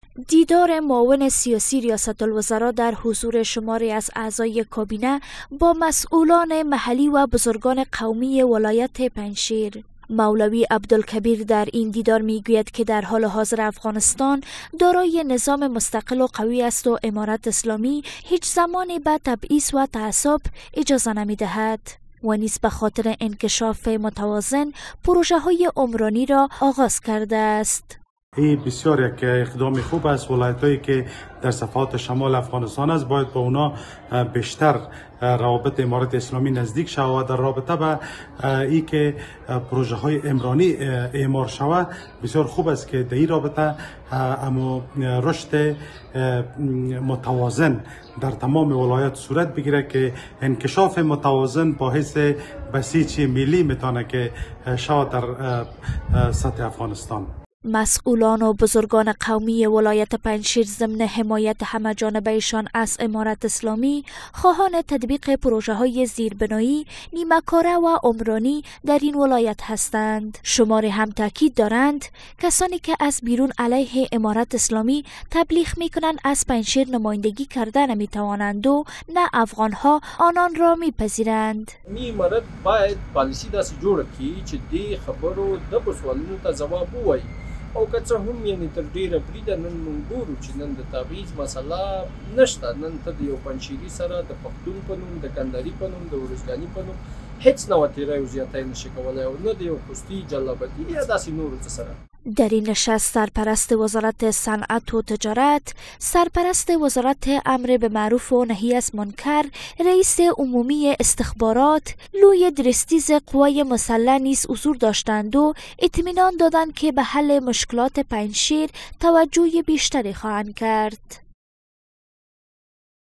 دیدار معاون سیاسی ریاست الوزراء در حضور شماری از اعضای کابینه با مسئولان محلی و بزرگان قومی ولایت پنجشیر. مولوی عبدالکبیر در این دیدار میگوید که در حال حاضر افغانستان دارای نظام مستقل و قوی است و امارت اسلامی هیچ زمانی به تبعیض و تعصب اجازه نمیدهد و نیز به خاطر انکشاف متوازن پروژه های عمرانی را آغاز کرده است. این بسیار یک اقدام خوب است. ولایت‌هایی که در صفحات شمال افغانستان است باید با اونا بیشتر روابط امارت اسلامی نزدیک شود و در رابطه به ای که پروژه های عمرانی اعمار شود بسیار خوب است که در این رابطه اما رشد متوازن در تمام ولایات صورت بگیره که انکشاف متوازن باعث بسیج ملی میتونه که شود در سطح افغانستان. مسئولان و بزرگان قومی ولایت پنجشیر ضمن حمایت همه‌جانبه‌شان از امارت اسلامی خواهان تطبیق پروژه های زیربنایی، نیمه‌کاره و عمرانی در این ولایت هستند. شماری هم تاکید دارند کسانی که از بیرون علیه امارت اسلامی تبلیغ می‌کنند از پنجشیر نمایندگی کرده نمی‌توانند و نه افغان‌ها آنان را می‌پذیرند. امارت باید پالیسی داسې جوړه کړي چې دې خبرو د سوالونو ته ځواب ووایي. او که څه هم یعنې تر ډېره بریده نن موږ ګورو چې نن د تبعیض مسله نشته. نن ته د یو پنجشیري سره د پښتون په نوم، د کندهاري په نوم، د ارزګاني په نوم هیڅ نوع تیری او زیاتی نشي کولی او نه د یو خوستي جلابتي یا داسې نورو څه سره. در این نشست سرپرست وزارت صنعت و تجارت، سرپرست وزارت امر به معروف و نهی از منکر، رئیس عمومی استخبارات، لوی درستیز قوای مسلح نیز حضور داشتند و اطمینان دادند که به حل مشکلات پنجشیر توجه بیشتری خواهند کرد.